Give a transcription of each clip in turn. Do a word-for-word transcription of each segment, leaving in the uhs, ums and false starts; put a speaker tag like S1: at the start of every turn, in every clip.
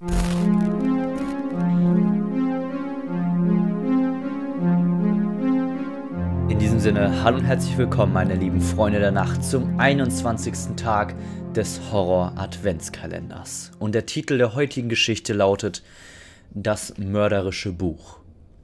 S1: In diesem Sinne, hallo und herzlich willkommen, meine lieben Freunde der Nacht, zum einundzwanzigsten Tag des Horror-Adventskalenders. Und der Titel der heutigen Geschichte lautet Das mörderische Buch.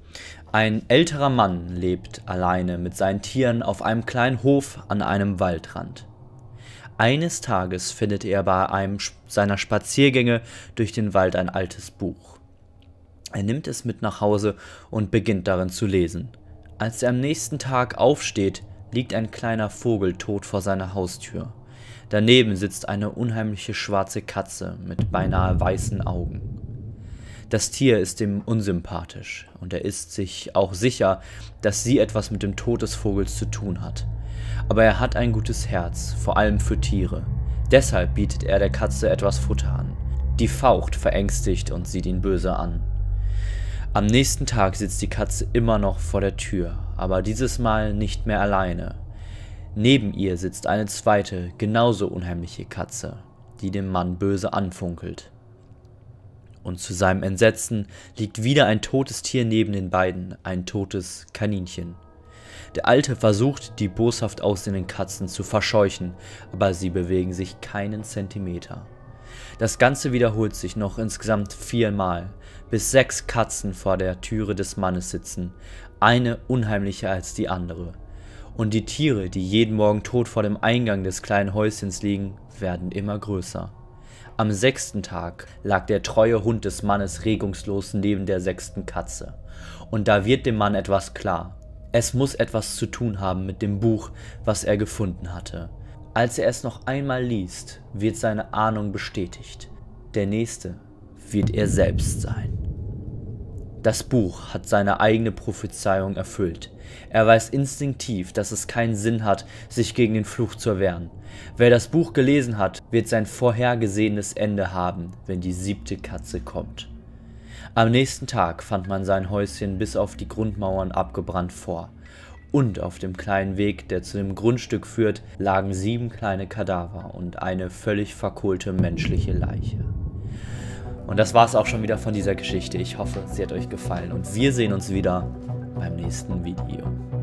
S1: Ein älterer Mann lebt alleine mit seinen Tieren auf einem kleinen Hof an einem Waldrand. Eines Tages findet er bei einem seiner Spaziergänge durch den Wald ein altes Buch. Er nimmt es mit nach Hause und beginnt darin zu lesen. Als er am nächsten Tag aufsteht, liegt ein kleiner Vogel tot vor seiner Haustür. Daneben sitzt eine unheimliche schwarze Katze mit beinahe weißen Augen. Das Tier ist ihm unsympathisch und er ist sich auch sicher, dass sie etwas mit dem Tod des Vogels zu tun hat. Aber er hat ein gutes Herz, vor allem für Tiere. Deshalb bietet er der Katze etwas Futter an. Die faucht verängstigt und sieht ihn böse an. Am nächsten Tag sitzt die Katze immer noch vor der Tür, aber dieses Mal nicht mehr alleine. Neben ihr sitzt eine zweite, genauso unheimliche Katze, die dem Mann böse anfunkelt. Und zu seinem Entsetzen liegt wieder ein totes Tier neben den beiden, ein totes Kaninchen. Der Alte versucht, die boshaft aussehenden Katzen zu verscheuchen, aber sie bewegen sich keinen Zentimeter. Das Ganze wiederholt sich noch insgesamt viermal, bis sechs Katzen vor der Türe des Mannes sitzen, eine unheimlicher als die andere. Und die Tiere, die jeden Morgen tot vor dem Eingang des kleinen Häuschens liegen, werden immer größer. Am sechsten Tag lag der treue Hund des Mannes regungslos neben der sechsten Katze. Und da wird dem Mann etwas klar. Es muss etwas zu tun haben mit dem Buch, was er gefunden hatte. Als er es noch einmal liest, wird seine Ahnung bestätigt. Der Nächste wird er selbst sein. Das Buch hat seine eigene Prophezeiung erfüllt. Er weiß instinktiv, dass es keinen Sinn hat, sich gegen den Fluch zu wehren. Wer das Buch gelesen hat, wird sein vorhergesehenes Ende haben, wenn die siebte Katze kommt. Am nächsten Tag fand man sein Häuschen bis auf die Grundmauern abgebrannt vor. Und auf dem kleinen Weg, der zu dem Grundstück führt, lagen sieben kleine Kadaver und eine völlig verkohlte menschliche Leiche. Und das war's auch schon wieder von dieser Geschichte. Ich hoffe, sie hat euch gefallen und wir sehen uns wieder beim nächsten Video.